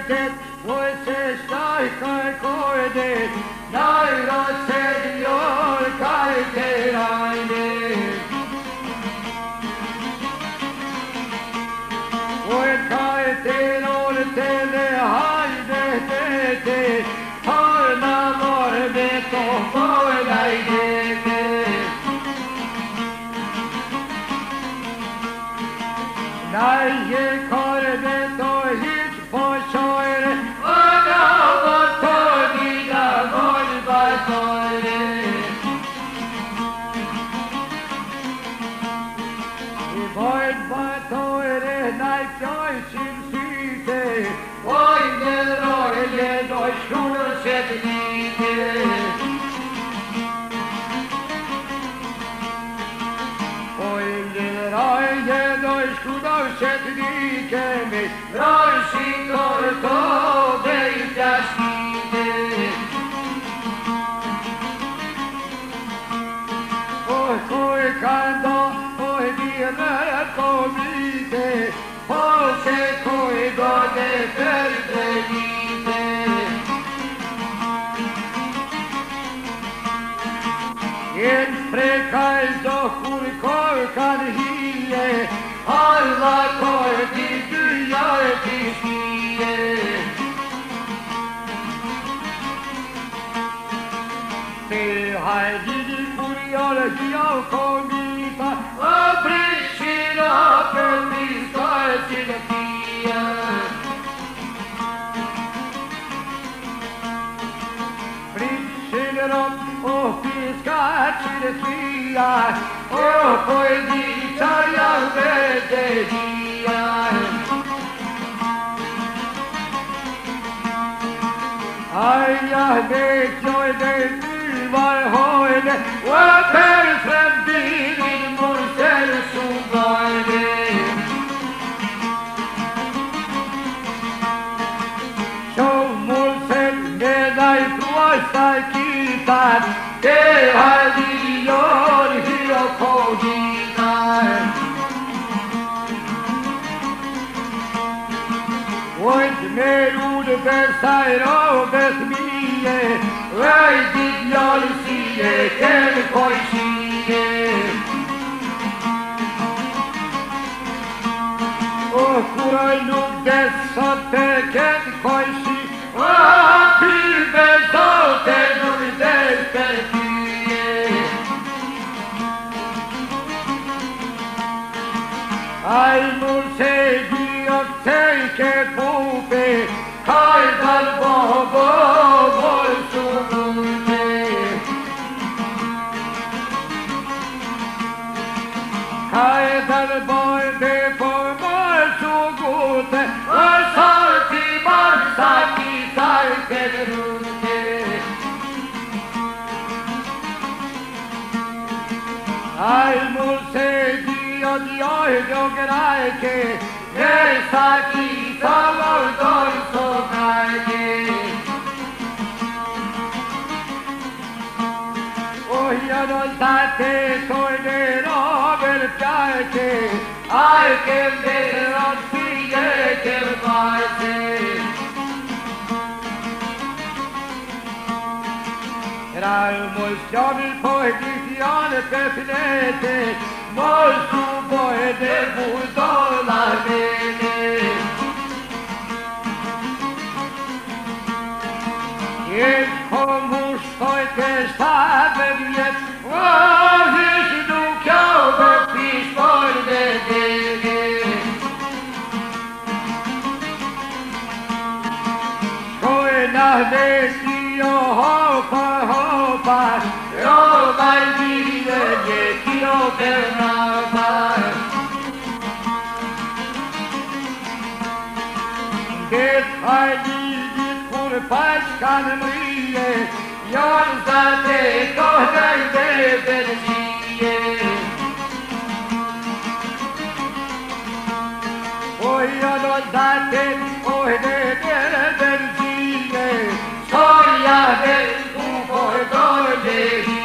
det, och se starkare kordet, när och senior kalterande. Och ett kalteror till det halvete, harna morbet och förlejde. När kordet och hit på köre, och något tog dina golvasåre. I golvasåre när jag synsyte, och ingen rörled och skolsett lite. Och ingen rörled och skolsett lite, med rörsing och tog dig där skide. Och korkan då, och delar kom lite, och se korgan det följde lite. En fräckar då korkan hie, alla kordi du gör till skie. Det har du kurjor jag kom hit, och bryr upp vi ska till fia. Bryr upp och vi ska till fia, och på dit tar jag med dig dia. Aj, jag vet jag det du var höjde, och perfekt din morsel som var det. Så morsel med dig blåsta kitan, det har vi gör hur och kodingar. Och inte mer ord besär och besmie, röjdigt jag sige, till kojsige. Och kuraj nog dessa tecken kojsi, och pibe såten nog despertie. Aj mor segi och tänker på be, kajdan bobo vår solute. Kajdan bobo vår solute, och salti marsaki salten runte. Aj mor segi och jag grejke, saki salor så grejke. Och jag då satte torder över fjärke, arken ber att flyga till varse. Raumus jag vill på ditt janet befläte, måste på det bodala bene. Ett kom hos pojke stabenjet, och hus du kjauve pis for det dege. Skojna vet i och hoppa, råvar livet gick och bernavar. Det har lidit för paskan mye, jag satte gårdar bebelsie. Och jag då satte och det bebelsie, skojade och dålig.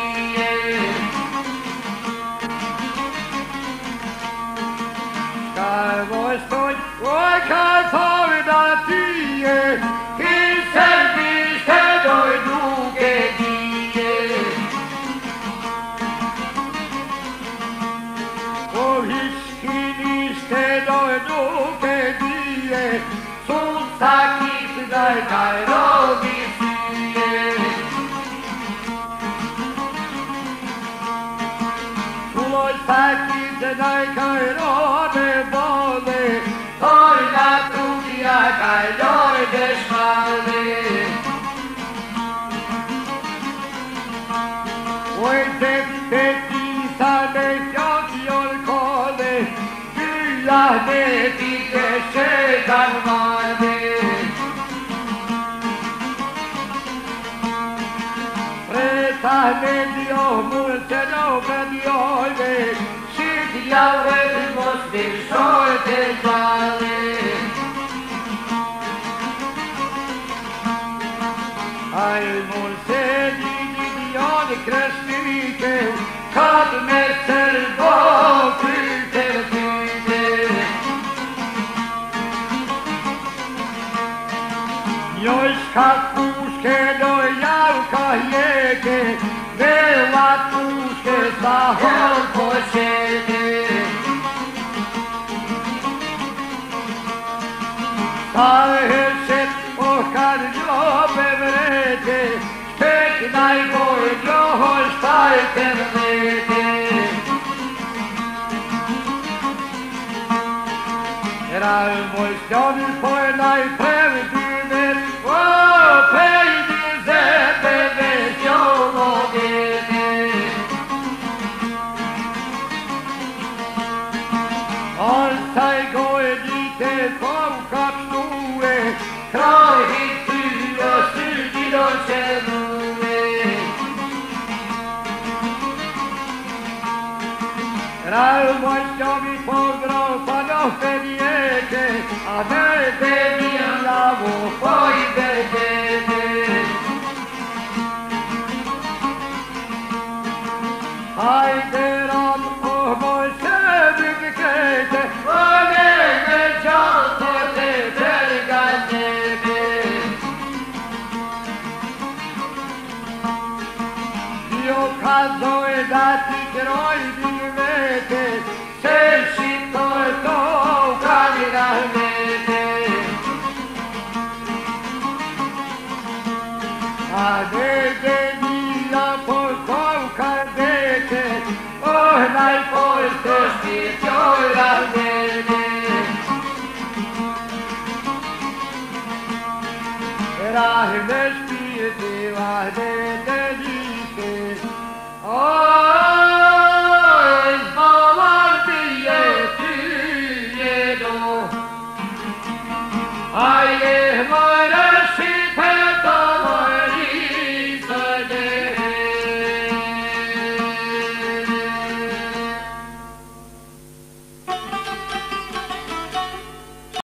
Ska vår stund och kan ta det tio, dai cairo Suloj sakit dai cairo de bole Oi la trudia cairo de shmale Oi te sa de fior cole La de ti che se calmare Preta de Dio multe nove diole Si ti avremo stesso te vale Ai multe di diole cresciute Kad me serbo Još kad puške do javka jede, bela puške za hol pošede. Staje se pokad ljobe vrede, špek najgoj ljohoj stajte vrede. Ral moj stjoni poj najprevdi Ral moj stjoni pograo pa do fedijeke, a vede mi lavo poj vedete. Hajde ram o moj sebi kete, o nebe často te terga nebe. Dio kazo je da ti kroj divete, se si to je to ukani rahmete. A dede dila polkov kadete, oh najpojste stjoj rahmete. Rahme spijete vahdete dite, oh